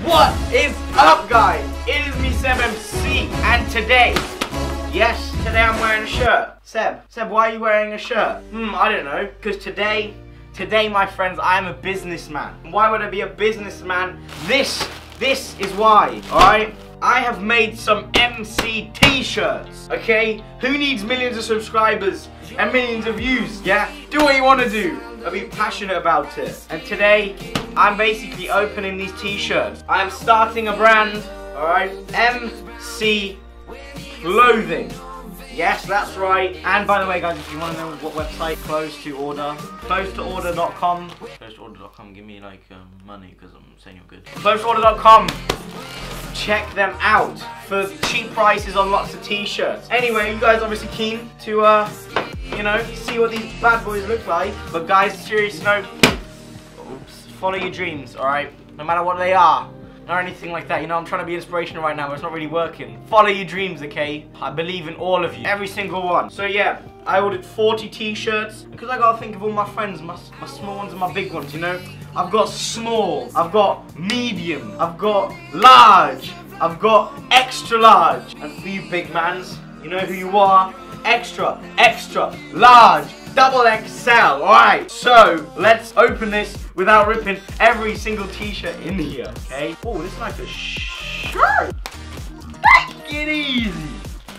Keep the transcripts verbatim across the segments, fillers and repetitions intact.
What is up, guys? It is me, S E B M C, and today, yes, today I'm wearing a shirt. Seb, Seb, why are you wearing a shirt? Hmm, I don't know, because today, today, my friends, I am a businessman. Why would I be a businessman? This, this is why, alright? I have made some M C t-shirts, okay? Who needs millions of subscribers and millions of views, yeah? Do what you want to do. I'll be passionate about it. And today, I'm basically opening these t-shirts. I am starting a brand, alright? M C Clothing. Yes, that's right. And by the way, guys, if you want to know what website, close to order, close to order dot com. close to order dot com, give me like um, money because I'm saying you're good. close to order dot com. Check them out for cheap prices on lots of t-shirts. Anyway, you guys obviously keen to, uh, you know, see what these bad boys look like. But guys, seriously, no, oops, follow your dreams, alright? No matter what they are, or anything like that. You know, I'm trying to be inspirational right now, but it's not really working. Follow your dreams, okay? I believe in all of you, every single one. So yeah, I ordered forty t-shirts, because I gotta think of all my friends, my, my small ones and my big ones, you know? I've got small, I've got medium, I've got large, I've got extra large. And for you big mans, you know who you are? Extra, extra, large, double X L, alright? So, let's open this without ripping every single t-shirt in here, okay? Oh, this is like a shirt! Take it easy!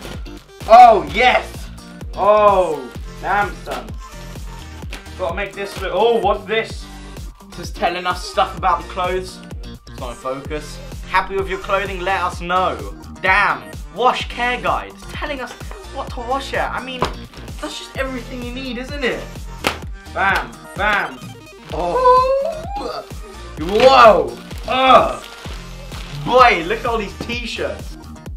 Oh, yes! Oh, damn son. Gotta make this look, oh, what's this? This is telling us stuff about the clothes. It's not in focus. Happy with your clothing? Let us know. Damn, wash care guide. It's telling us what to wash at. I mean, that's just everything you need, isn't it? Bam, bam. Oh, whoa. Oh, boy, look at all these t-shirts.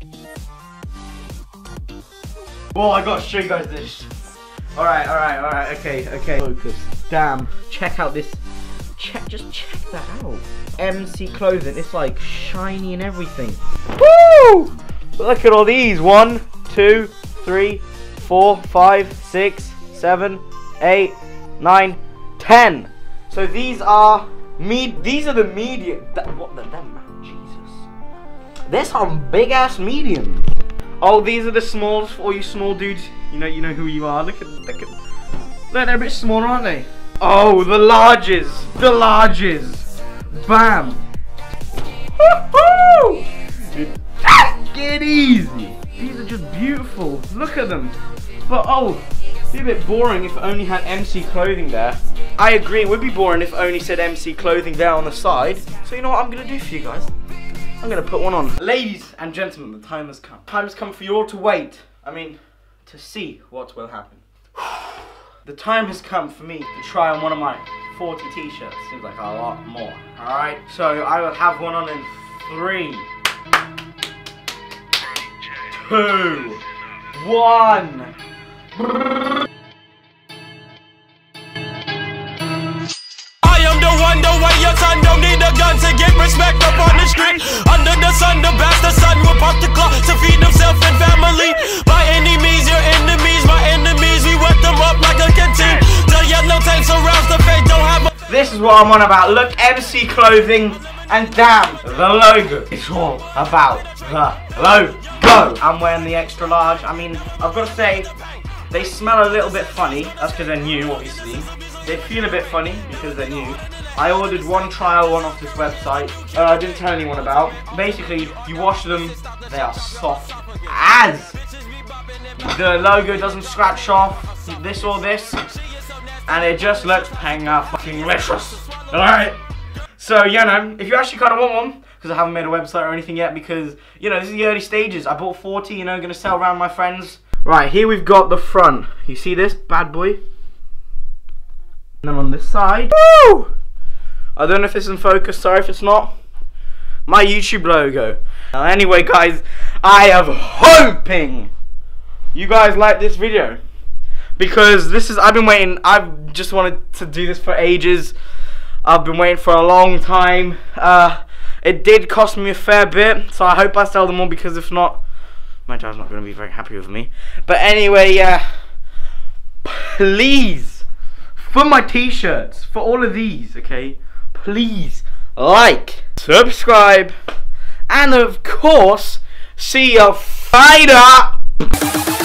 Whoa, I gotta show you guys this. All right, all right, all right. Okay, okay. Focus. Damn. Check out this. Check, just check that out. M C Clothing. It's like shiny and everything. Woo! Look at all these. One, two, three, four, five, six, seven, eight, nine, ten. So these are me. These are the medium. That, what the them? Jesus. There's some big ass mediums. Oh, these are the smalls for all you small dudes. You know, you know who you are. Look at, look at. Look, they're a bit smaller, aren't they? Oh, the larges. The larges. Bam. Woohoo! Get easy. These are just beautiful. Look at them. But oh, it'd be a bit boring if it only had M C Clothing there. I agree, it would be boring if it only said M C Clothing there on the side. So you know what I'm gonna do for you guys? I'm gonna put one on. Ladies and gentlemen, the time has come. Time has come for you all to wait. I mean, to see what will happen. The time has come for me to try on one of my forty t-shirts. Seems like a lot more. Alright, so I will have one on in three, two, one. I am the one, the way your son don't need a gun to get respect up on the street. Under the sun, the bastard son will pop the clock to feed himself and family. By any means, your enemies, my enemies, we wet them up like a canteen. The yellow tank surrounds the fate, don't have a. This is what I'm on about. Look, M C Clothing, and damn, the logo. It's all about the logo. I'm wearing the extra large. I mean, I've got to say, they smell a little bit funny. That's because they're new, obviously. They feel a bit funny because they're new. I ordered one trial one off this website. Uh, I didn't tell anyone about. Basically, you wash them, they are soft as. The logo doesn't scratch off this or this, and it just looks panga fucking delicious. Alright? So, you know, if you actually kind of want one, because I haven't made a website or anything yet, because, you know, this is the early stages. I bought forty, you know, gonna sell around my friends. Right, here we've got the front. You see this bad boy? And then on this side, woo! I don't know if this is in focus, sorry if it's not. My YouTube logo. Now, anyway, guys, I am hoping you guys like this video, because this is, I've been waiting, I've just wanted to do this for ages. I've been waiting for a long time. Uh, it did cost me a fair bit, so I hope I sell them all, because if not, my dad's not going to be very happy with me. But anyway, uh, please, for my t-shirts, for all of these, okay, please like, subscribe, and of course, see you later.